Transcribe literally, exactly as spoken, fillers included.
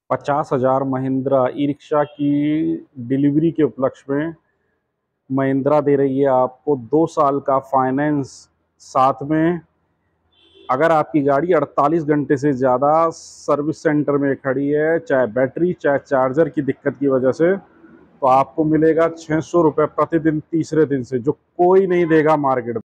पचास हज़ार महिंद्रा ई रिक्शा की डिलीवरी के उपलक्ष्य में महिंद्रा दे रही है आपको दो साल का फाइनेंस। साथ में अगर आपकी गाड़ी अड़तालीस घंटे से ज़्यादा सर्विस सेंटर में खड़ी है, चाहे बैटरी चाहे चार्जर की दिक्कत की वजह से, तो आपको मिलेगा छः सौ रुपये प्रतिदिन तीसरे दिन से, जो कोई नहीं देगा मार्केट में।